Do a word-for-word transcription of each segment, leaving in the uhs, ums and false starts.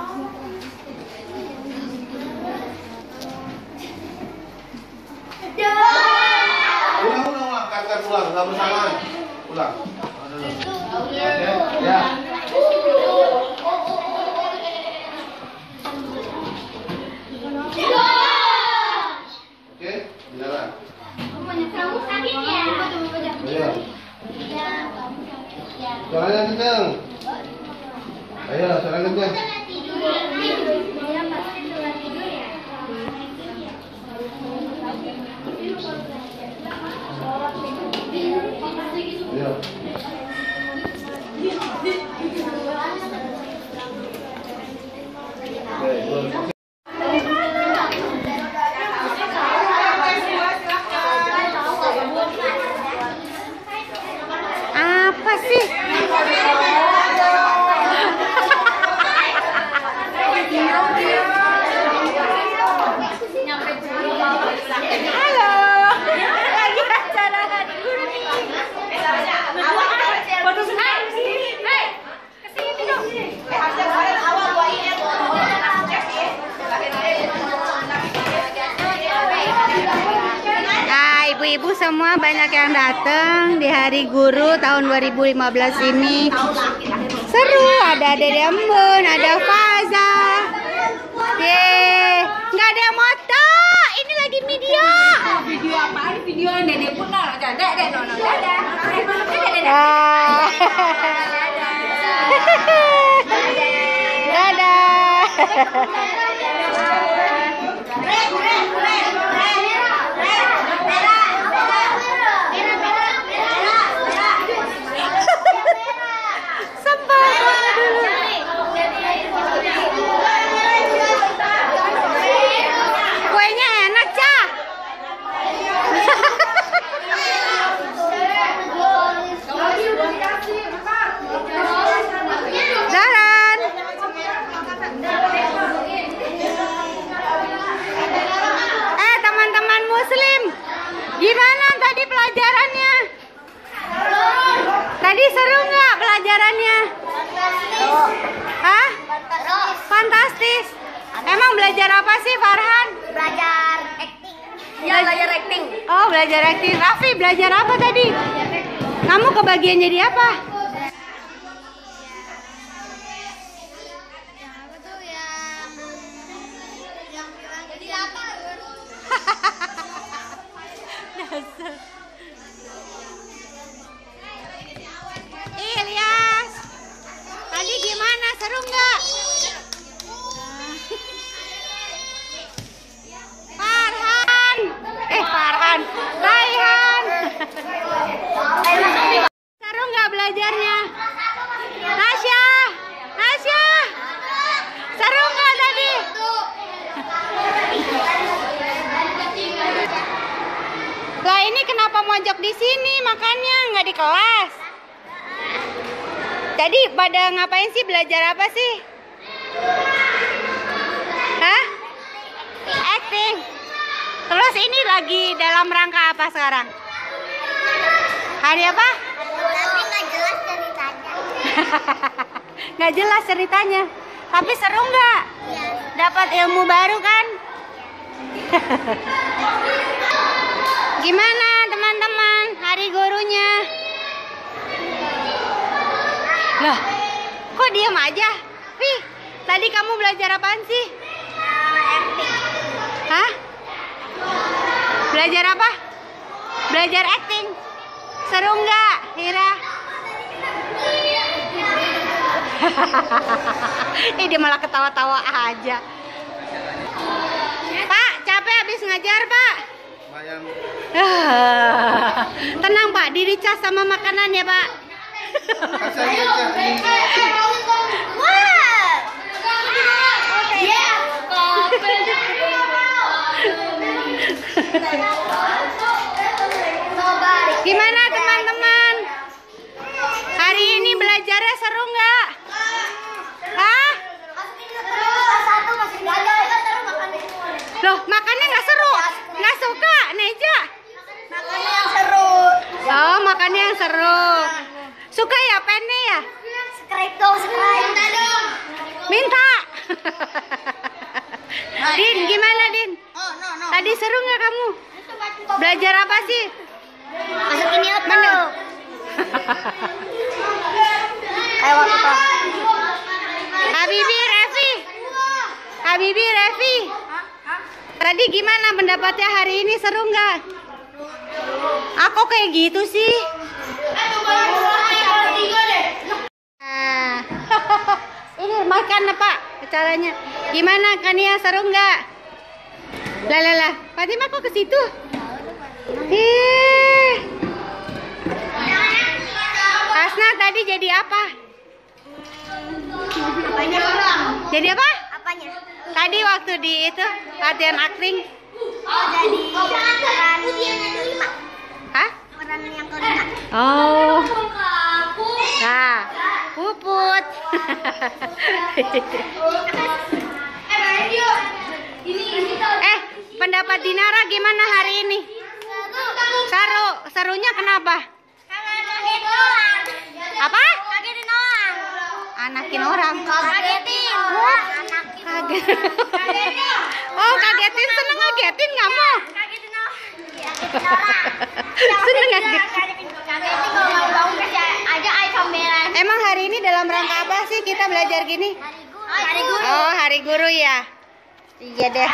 Ulang, ulang, ulang, katakan ulang, nggak bersamaan. Ulang. Oke, ya. Oke, jalan. Kamu sakit ya? Ayo. Suaranya kencang. Ayo, suara kencang. Ayo. Oke, apa sih? Halo, lagi acara hari guru nih. Hei, kesini dong. Nah, ibu-ibu semua banyak yang datang di hari guru tahun dua ribu lima belas ini. Seru, ada Dede Embun, ada Faza. Yeay, nggak ada moto. Ini lagi video. Video apaan? Video Dede pun nol. Dede, dede, nol, nol, dadah. Ah. Dadah. Kuenya enak, Cah. Jalan. Eh, teman-teman muslim, gimana tadi pelajarannya? Tadi seru nggak pelajarannya? Hah? Fantastis. Emang belajar apa sih, Farhan? Belajar acting. Ya, belajar acting. Oh, belajar acting. Raffi belajar apa tadi? Kamu kebagian jadi apa? Apa tuh yang yang jadi apa? Ilyas, tadi gimana? Seru nggak? Farhan, eh Farhan, Raihan. Seru nggak belajarnya? Tasya, Tasya, seru nggak tadi? Lah ini kenapa mojok di sini? Makannya nggak di kelas. Tadi pada ngapain sih? Belajar apa sih? Hah? Acting. Terus ini lagi dalam rangka apa sekarang? Hari apa? Tapi nggak jelas ceritanya. Nggak jelas ceritanya. Tapi seru nggak? Dapat ilmu baru kan? Gimana teman-teman hari gurunya? Lah, kok diam aja? Ih, tadi kamu belajar apaan sih? Hah? Belajar apa? Belajar acting. Seru nggak, Hira? Ih, dia malah ketawa-tawa aja. Pak, capek habis ngajar, Pak. Lumayan. Tenang, Pak, diricas sama makanan ya, Pak. Kasih aja. Wah. Ya. Gimana teman-teman? Hari ini belajarnya seru nggak? Hah? Loh, makannya nggak seru? Nggak suka, Neja? Makannya yang seru. Oh, makannya yang seru. Suka ya pennya ya? Subscribe dong, subscribe. Minta dong. Minta. Din, gimana Din? Tadi seru nggak kamu? Belajar apa sih? Masukin YouTube. Ayo apa? Habibi Revi. Habibi Revi. Tadi gimana pendapatnya hari ini, seru nggak? Aku kayak gitu sih. Nah, ini makan apa caranya? Gimana Kania, seru nggak? Lah lah lah, Fatimah kok ke situ? Ih. Asna tadi jadi apa? Banyak orang. Jadi apa? Apanya? Tadi waktu di itu latihan acting. Oh, jadi peran kelima. Hah? Peran yang kelima. Oh. Nah, Puput. Eh, pendapat Dinara gimana hari ini? Seru. Serunya kenapa? Apa? Kagetin orang. Anakin orang. Kagetin. Kaget. Oh, kagetin, seneng ngagetin nggak mau? Kagetin orang. Kagetin orang. Seneng ngagetin. Kagetin kalau mau bangun kerja aja ay comberan. Emang hari ini dalam rangka apa sih kita belajar gini? Hari guru. Oh, hari guru ya. Iya deh.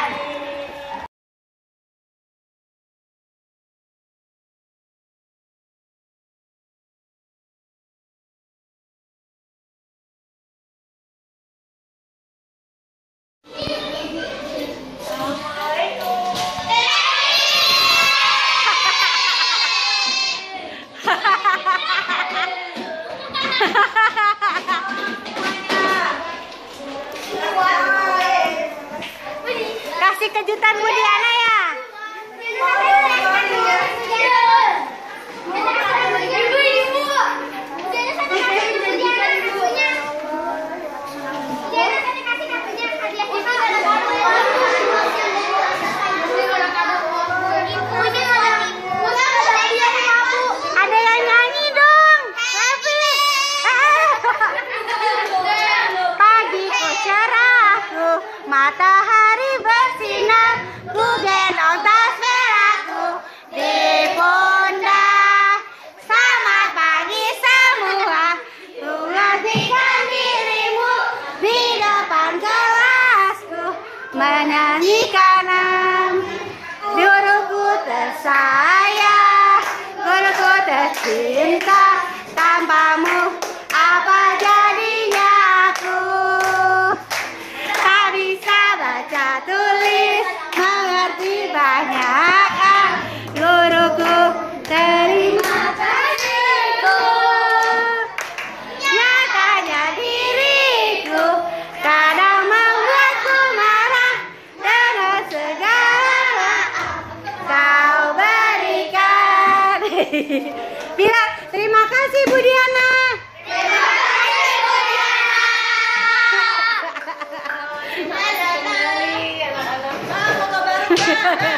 Kasih kejutan Budiana ya. Ada yang nyanyi dong. Pagiku cerahku, matahari bersinar, ku gendong tas merahku di pundak. Selamat pagi semua, ku ngasihkan dirimu di depan kelasku, menyanyikan nama guruku tersayang, guruku tercinta. Tanpamu apa jadinya aku? Tak bisa baca tulis, mengerti banyak hal. Guruku, terima kasihku. Nyatanya diriku kadang membuatku marah dengan segala kau berikan. Bilang terima kasih Budiana. Terima kasih Budiana. Hahaha.